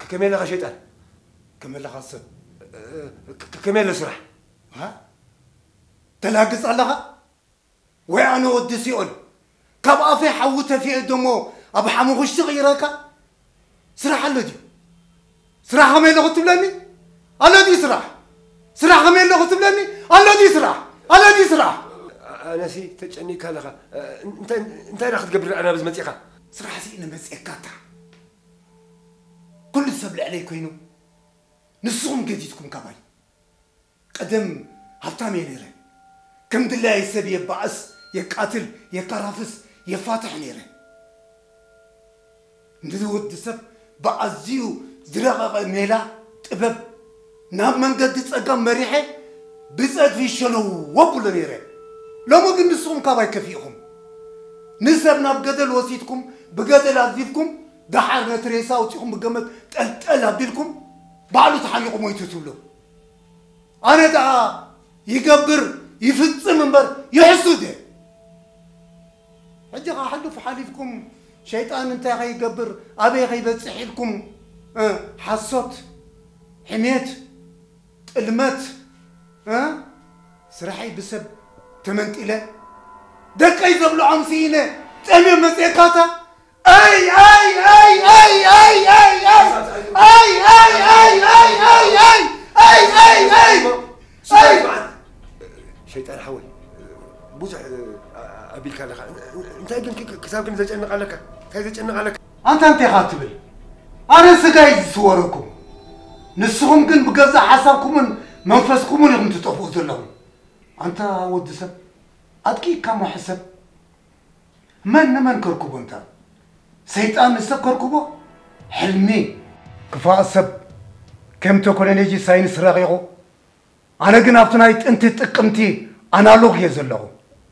كمل لك شيطان كمل لك حسب كمل سرح ها تلاقص الله وأنا ودي سيقول كبقى في حوته في دمو أبو حمو غش غيرك سرح الله دي سرح هم اللي قلت لني الله دي سرح هم اللي قلت لني الله دي سرح أنا سي تجني كالخا أنت راح تقبل أنا بس متيخا سرح سي إنه مسيكاتا كل السبل عليك وينو نصهم جديدكم كباي قدم هفتام ينيره كم دلا يسب يبعث يقاتل يكرافس يفاتح نيره ندود سب بعزيو زرقق ميلا طبب ناب منقد تصقم مريحه بصد في شلو وبل نيره لو ما كن نصهم كباي كفيهم نسب ناب قدل وسيتكم بقدل عذيبكم دحر نتريسا وتيكم بقمت تلتل هبدلكم بعلو تحنيقم ويتتولو أنا دا يقبر يفتصم منبر يحسوده حجة حلو في حليفكم شيطان انت غي يقبر أبي غي بتصحي لكم حصوت حميت المات سرحي بسب تمنت إلى دك يزبلو عمسينه تأمي مسيكاتا أي شيطان حول بوزع أبي كالخ أنت أجن كساب كن زجنا عليك كذا زجنا عليك أنت خاطبل أنا سجاي صوركم نسهم كن بجزء حسابكم من منفسكم اللي كنتوا تطفوا لهم أنت ود سب أدكي كم حسب من كركوب أنت سيطان نسب كركوبه حلمي كفاء سب كم تكون نجي ساينس رغيغو أنا جنابتنايت أنت تقمتي أنا لوك يزلهم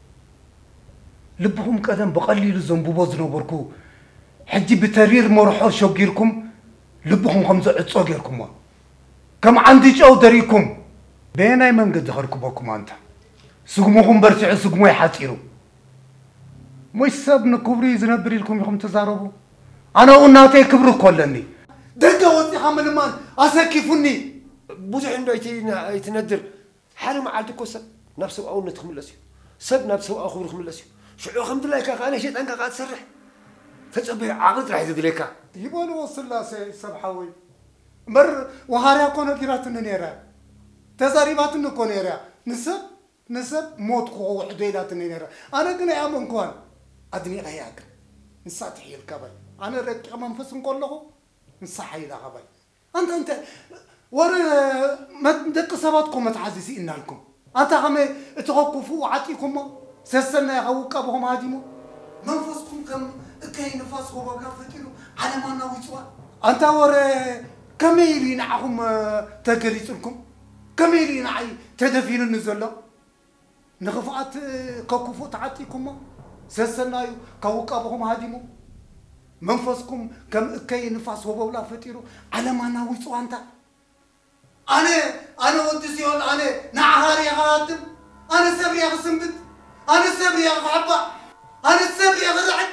لبهم قدم بقليل زنبوبو زنوبركو حجي بترير مرحور شوقيركم لبهم خمسة اتصوغيركم كم عندي جو دريكم بيناي من قد خركبكم أنت سقموهم برسع سقمو يحاتيرو مش سبنا كبري زنبري لكم يخم تزاربو أنا وناتي كبرو كلني دقة وطي حمل مان أسكفني بوزع عنده يتندر حالي معالتك وسب نفسه أو نتخم لسيو سب نفسه أخو نتخم لسيو شو الحمد لله كاك أنا شيء أنك قاعد تسرح تجيب عقد راح يدريك يبون وصل لا سبحوي مر وهاري أكون كيرات النيرة تزاريبات النكون نيرة نسب موت قوة حديدات النيرة أنا كنا يا منكون أدني غياك نساتحي الكباي أنا رك منفس نقول له نصحي لا غباي أنت ورا ما دق سباتكم متعززي إن لكم أنت هم تغقفوا عاتيكم سسنا يغوك أبوهم هاديمو منفسكم كم كاين نفاس هو بلا فتيلو على ما نويتوا أنت ورا كميلين عهم تقريتلكم كميلين عي تدفين النزلة نغفات كوكفو تعاتيكم سسنا يغوك أبوهم هاديمو منفسكم كم كاين نفاس هو بلا فتيلو على ما نويتوا أنت أنا ودسيون أنا نعهاري غاتم أنا سبري غسنبت أنا سبري غعبا أنا سبري غرعد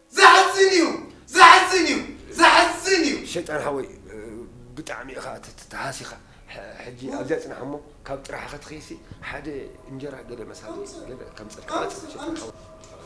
زحزنيو شيطان حوي بتعمي أخا تهاسخة حجي أبدأت نحمو كاب تراح أخذ خيسي حدا انجرح قال مسالي قال كم سرقات شيطان حوي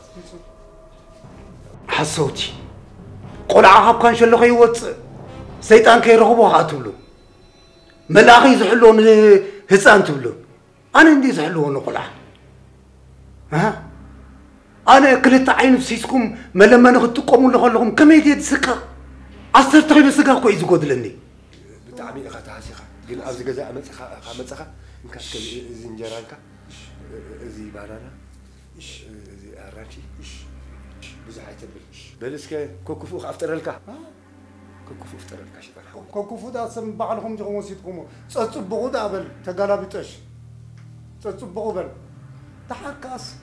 حسوتي قول عقب كان شلو خيوت سيطان كيرغبو هاتولو ملاخي زحلون هسان تبلو أنا ندي زحلون قلع ها أنا كلت عين بسيسكم ما لما نغتقوم لهم كم يدي سكا عصر تغيب سكا كويس قود لني بتعمي أخا تهاسخة قل أبز جزاء متسخة إنك زنجرانك زي بانانا زي أرانشي بزحي تبل بلسك كوكفو أفتر لك كوكفو أفتر لك شيطان حوي كوكفو دا سم بعلهم جغمو سيتكم تصبغوا دا بل تقلبتش تصبغوا بل تحركاس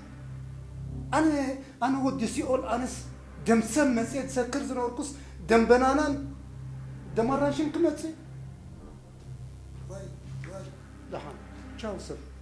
أنا ودي سيقول أنس دم سم مسيت سكر زنوركوس دم بنانان دم رانشين كمتسي واي لحن تشاو سر